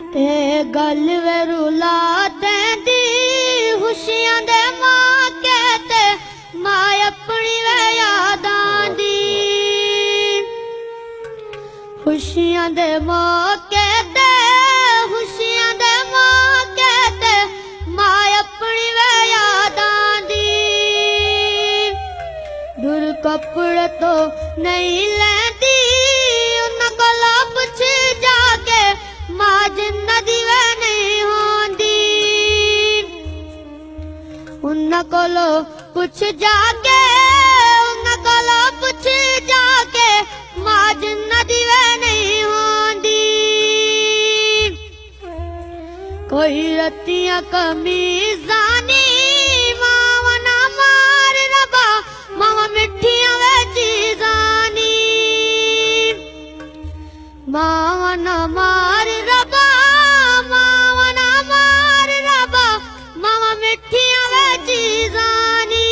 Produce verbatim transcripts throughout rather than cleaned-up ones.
ए गल वे रुला देंदी खुशियां दे मौके ते मां अपनी वे यादां दी। खुशियां दे मौके ते खुशियां दे मौके ते मां अपनी वे यादां दी। दूर कपड़े तो नहीं लैंदी उन्हां कोला पुछ जाके मां जिन्ना दी वे नहीं होंदी। उन्हां कोलो पुछ जाके उन्हां कोलो पुछ जाके मां जिन्ना दी वे नहीं होंदी। कोई रतियां कमीज़ानी मावा ना मार रबा मावा मिठियां वे चीज़ानी। मावा ना मार रबा मावा ना मार रबा मावा मिठियां वे चीज़ानी।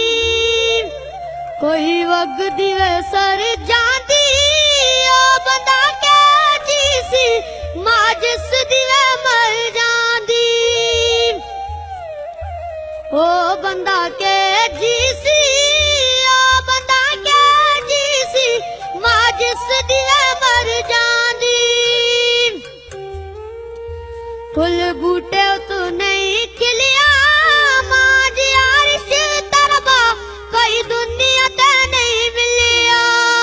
कोई वगदी वे सर जांदी ओ बंदा क्या जीसी मां जिस दी वे मर जांदी। ओ बंदा के जीसी ओ बंदा क्या जीसी मां जिस दी वे मर जांदी। फुल बूटे तू नहीं खिलिया मां जी आरिश तरबा कोई दुनिया ते नहीं मिलिया।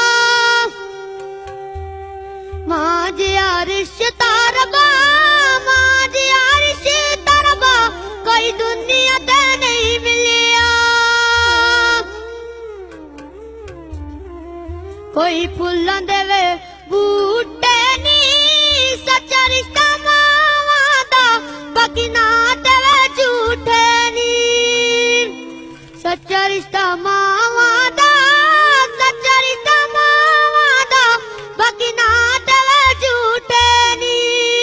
मां जी आरिश तरबा मां जी आरिश तरबा कोई दुनिया ते नहीं मिलिया। कोई फुल्लां दे वे बूटे नी सच्चा रिश्ता मावां दा बाकी ना ते वे झूठे नी। सच्चा रिश्ता मावां दा सच्चा रिश्ता मावां दा बाकी ना ते वे झूठे नी।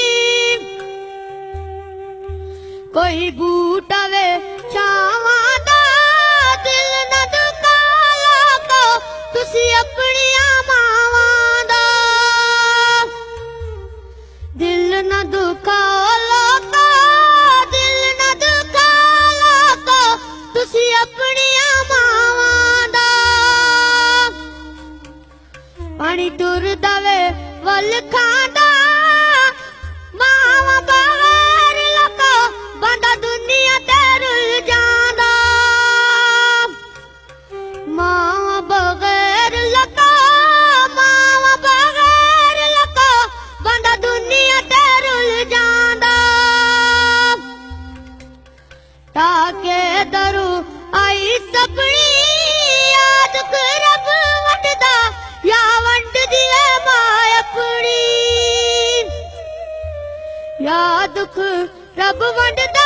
कोई बूटा वे छावां दा दिल ना दुखा लोको तुसी अपनी मावां दा। दिल ना दुखा लोको दिल ना दुखा लोको तुसी अपनी मावां दा। पानी टुरदा वे वल खांदा मावां बगैर लोको बंदा दुनिया ते रुल जांदा। मावां बगैर लोको मावां बगैर लोको बंदा दुनिया ते रुल जांदा। ताके दरू आई सपनी याद रब वंडदा या वंडदी वे मां अपनी। या दुख रब वंडदा